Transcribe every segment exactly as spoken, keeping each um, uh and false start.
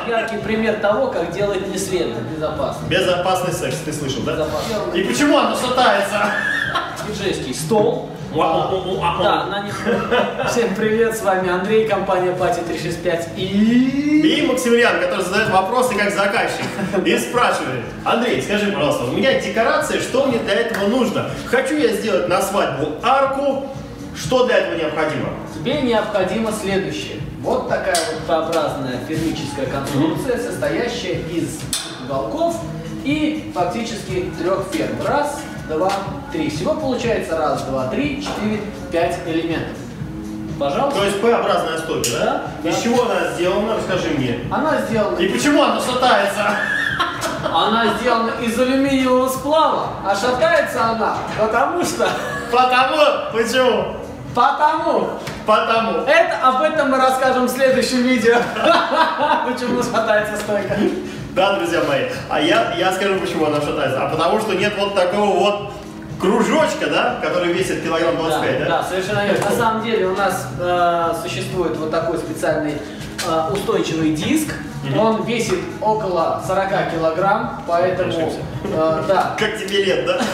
яркий пример того, как делать не следует безопасно. Безопасный секс, ты слышал, да? Безопасный. И почему она шатается? Диджейский стол. Да, на них. Всем привет, с вами Андрей, компания Пати три шесть пять и... И Максимилиан, который задает вопросы как заказчик. И спрашивает: Андрей, скажи, пожалуйста, у меня декорация, что мне для этого нужно? Хочу я сделать на свадьбу арку, что для этого необходимо? Тебе необходимо следующее. Вот такая вот П-образная фермическая конструкция, состоящая из уголков и фактически трех ферм. Раз, два, три. Всего получается раз, два, три, четыре, пять элементов. Пожалуйста. То есть П-образная стойка, да? Да. Из чего она сделана? Расскажи мне. Она сделана... И почему она шатается? Она сделана из алюминиевого сплава, а шатается она потому что... Потому? Почему? Потому. Потому. Это, об этом мы расскажем в следующем видео. Почему шатается стойка. Да, друзья мои. А я, я скажу, почему она шатается. А потому что нет вот такого вот кружочка, да, который весит килограмм двадцать пять, да? Да, да, совершенно верно. На самом деле у нас э, существует вот такой специальный э, устойчивый диск. Mm-hmm. Он весит около сорока килограмм, поэтому... Э, да. Как тебе лет, да?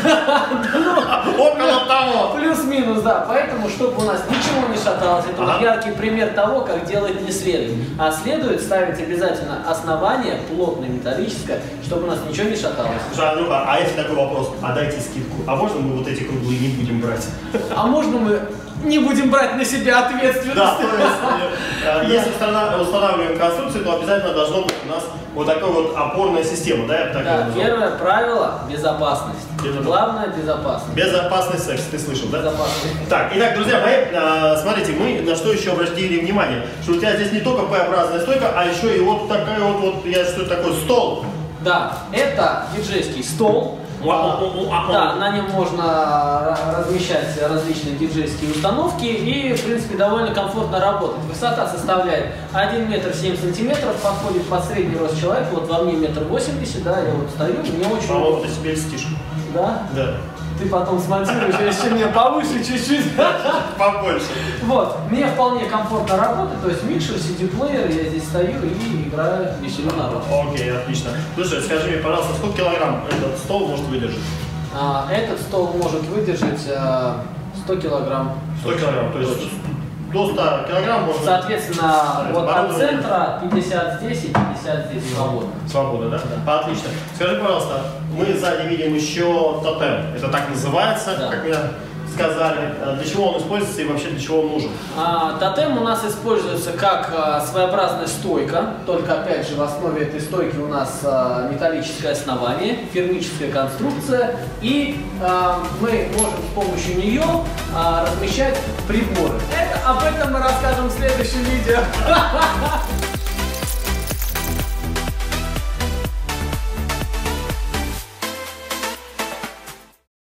Около того. Плюс-минус, да. Поэтому, чтобы у нас ничего не шаталось, это вот яркий пример того, как делать не следует. А следует ставить обязательно основание плотное, металлическое, чтобы у нас ничего не шаталось. Слушай, ну, а если такой вопрос, а дайте скидку, а можно мы вот эти круглые не будем брать? А можно мы не будем брать на себя ответственность? Да, то есть, если устанавливаем конструкцию, то обязательно должно быть у нас вот такая вот опорная система, да? Я Да, первое правило – безопасность. Главное – безопасность. Безопасный секс, ты слышал, да? Безопасный. Так, итак, друзья мои, смотрите, мы на что еще обратили внимание, что у тебя здесь не только П-образная стойка, а еще и вот такая вот, вот я что это такое, стол. Да, это диджейский стол. Да, на нем можно размещать различные диджейские установки и, в принципе, довольно комфортно работать. Высота составляет один метр семь сантиметров, подходит под средний рост человека. Вот во мне метр восемьдесят, да, я вот стою, мне очень... По-моему, ты себе льстишь. Да? Да. Ты потом смонтируешь, если мне повыше чуть-чуть. Побольше. Вот, мне вполне комфортно работать, то есть микшер, си ди-плеер, я здесь стою и играю, веселю народ. Окей, отлично. Слушай, скажи мне, пожалуйста, сколько килограмм этот стол может выдержать? А, этот стол может выдержать а, сто килограмм. сто килограмм, то есть до ста килограмм можно... Соответственно, вот от центра пятьдесят здесь и пятьдесят здесь свободно. Свобода, да? Да. Отлично. Скажи, пожалуйста, мы сзади видим еще тотем. Это так называется, да, как мне сказали. Для чего он используется и вообще для чего он нужен? А, тотем у нас используется как а, своеобразная стойка, только опять же в основе этой стойки у нас а, металлическое основание, фермическая конструкция, и а, мы можем с помощью нее а, размещать приборы. Это, об этом мы расскажем в следующем видео.